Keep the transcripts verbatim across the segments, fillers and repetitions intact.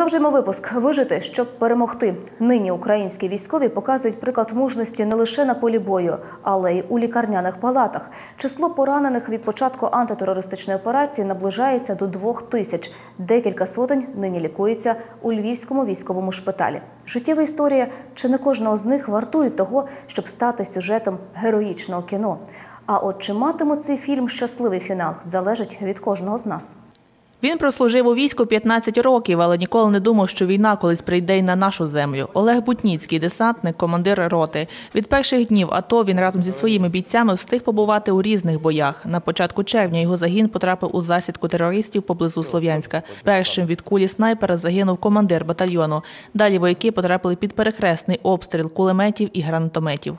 Продовжуємо випуск. Вижити, щоб перемогти. Нині українські військові показують приклад мужності не лише на полі бою, але й у лікарняних палатах. Число поранених від початку антитерористичної операції наближається до двох тисяч. Декілька сотень нині лікуються у Львівському військовому шпиталі. Життєва історія чи не кожного з них вартують того, щоб стати сюжетом героїчного кіно. А от чи матиме цей фільм щасливий фінал, залежить від кожного з нас. Він прослужив у війську п'ятнадцять років, але ніколи не думав, що війна колись прийде й на нашу землю. Олег Бутніцький – десантник, командир роти. Від перших днів АТО він разом зі своїми бійцями встиг побувати у різних боях. На початку червня його загін потрапив у засідку терористів поблизу Слов'янська. Першим від кулі снайпера загинув командир батальйону. Далі вояки потрапили під перехресний обстріл кулеметів і гранатометів.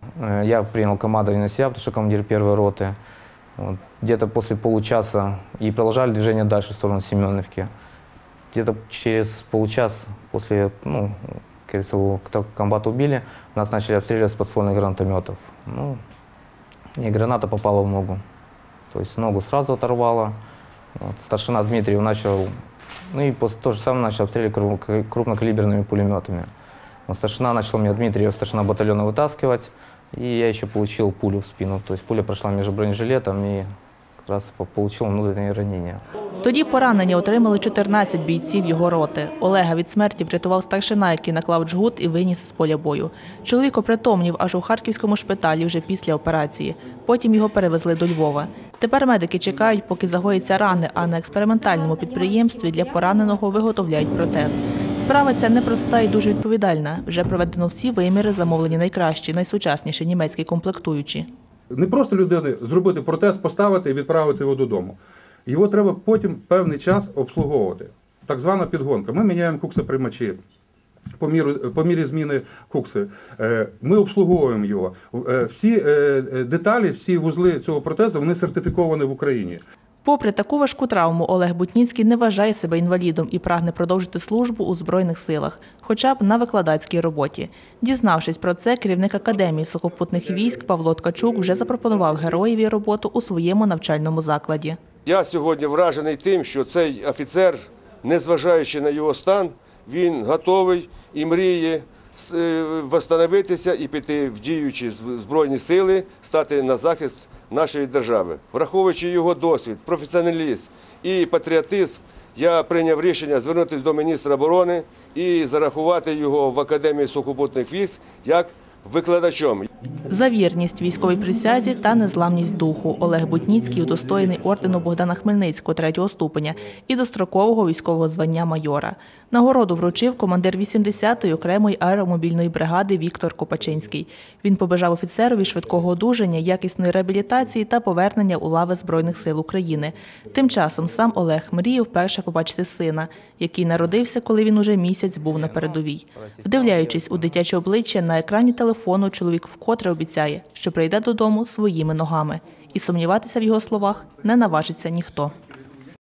Я прийняв командування на себе, тому що командир першої роти. Где-то после получаса и продолжали движение дальше в сторону Семеновки. Где-то через полчаса после, ну, как говорится, комбата убили, нас начали обстреливать с подствольных гранатометов. Ну, и граната попала в ногу. То есть ногу сразу оторвало. Вот, старшина Дмитриев начал, ну и после то же самое начал обстреливать крупнокалиберными пулеметами. Вот, старшина начал меня, Дмитриев, старшина батальона, вытаскивать. И я еще получил пулю в спину. То есть пуля прошла между бронежилетом и как раз получил внутреннее ранение. Тоді поранення отримали чотирнадцять бійців його роти. Олега від смерті врятував старшина, який наклав джгут і виніс з поля бою. Чоловік опритомнів аж у Харківському шпиталі вже після операції. Потім його перевезли до Львова. Тепер медики чекають, поки загоїться рани, а на експериментальному підприємстві для пораненого виготовляють протез. Справа ця непроста і дуже відповідальна. Вже проведено всі виміри, замовлені найкращі, найсучасніші німецькі комплектуючі. Не просто людини зробити протез, поставити і відправити його додому. Його треба потім певний час обслуговувати. Так звана підгонка. Ми міняємо куксоприймачі по мірі, по мірі зміни кукси. Ми обслуговуємо його. Всі деталі, всі вузли цього протезу, вони сертифіковані в Україні. Попри таку важку травму, Олег Бутніцький не вважає себе інвалідом і прагне продовжити службу у Збройних силах, хоча б на викладацькій роботі. Дізнавшись про це, керівник Академії сухопутних військ Павло Ткачук вже запропонував героєві роботу у своєму навчальному закладі. Я сьогодні вражений тим, що цей офіцер, незважаючи на його стан, він готовий і мріє відновитися і піти в діючі Збройні сили, стати на захист нашої держави. Враховуючи його досвід, професіоналізм і патріотизм, я прийняв рішення звернутися до міністра оборони і зарахувати його в Академію сухопутних військ як викладачом. За вірність військовій присязі та незламність духу Олег Бутніцький удостоєний ордену Богдана Хмельницького третього ступеня і дострокового військового звання майора. Нагороду вручив командир вісімдесятої окремої аеромобільної бригади Віктор Копачинський. Він побажав офіцерові швидкого одужання, якісної реабілітації та повернення у лави Збройних сил України. Тим часом сам Олег мріяв вперше побачити сина, який народився, коли він уже місяць був на передовій. Вдивляючись у дитяче обличчя на екрані телефону, чоловік вкотре обіцяє, що прийде додому своїми ногами. І сумніватися в його словах не наважиться ніхто.